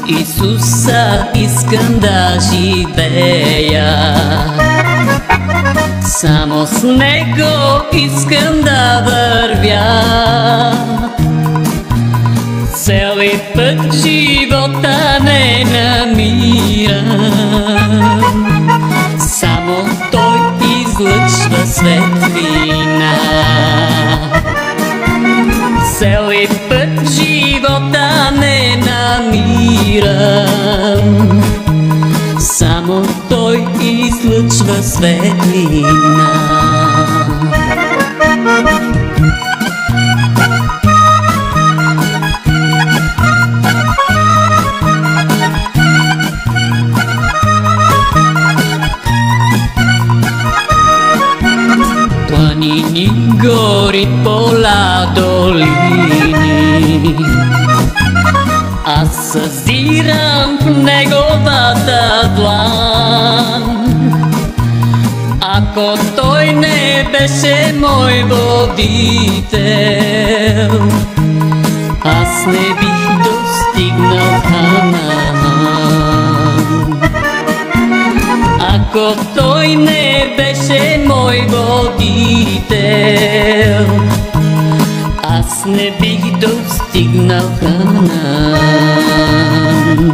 Исуса искам да живея, само с Него искам да вървя. Цели път живота не намирам, само Той излъчва светлина. Цели път живота не намирам, само Той излъчва светлина. Планини, гори, поля, долини, аз съзирам в Неговата длан. Ако Той не беше мой водител, аз не бих достигнал Ханаан. Ако Той не беше мой водител, аз не бих достигнал Ханаан.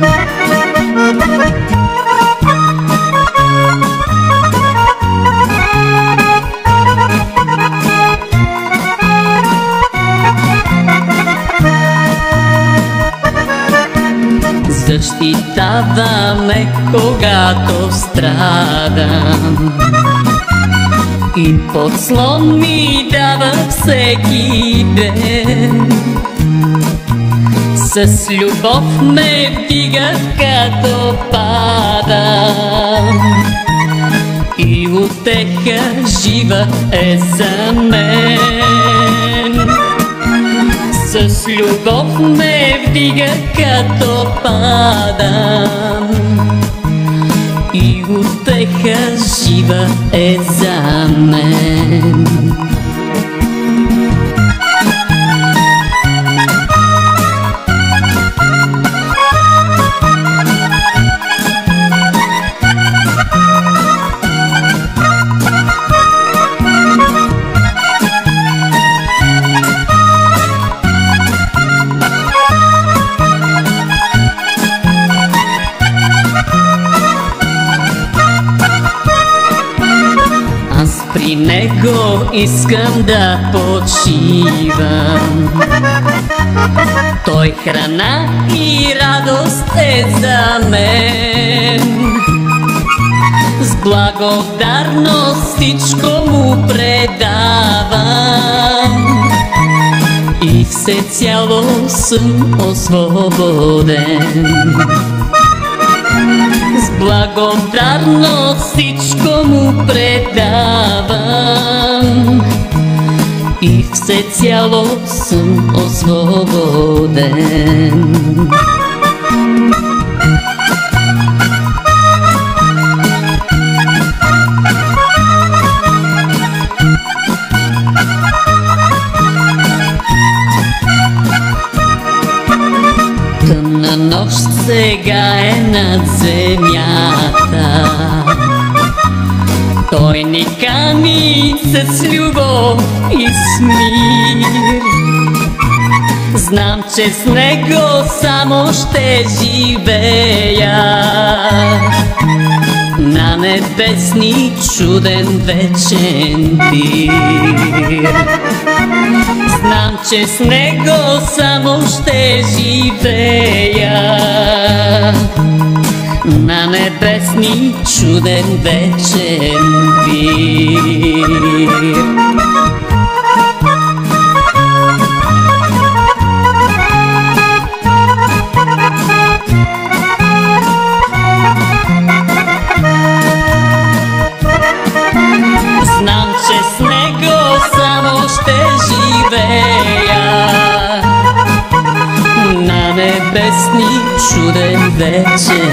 Защитаваме, когато страдам, и подслон ми дава всеки ден. С любов ме вдига, като падам, и утеха жива е за мен. С любов ме вдига, като падам, и утеха жива е за мен. При Него искам да почивам, Той храна и радост е за мен. С благодарност всичко Му предавам, и всецяло съм освободен. С благодарност всичко Му предавам, и всецяло съм освободен. Тъмна нощ сега е над земята, Той ни кани с любов и с мир. Знам, че с Него само ще живея, на небесни чуден вечен пир. Знам, че с Него само ще живея, на небесни чуден вечен пир. Знам, че с Него само ще живея, на небесни чуден вечен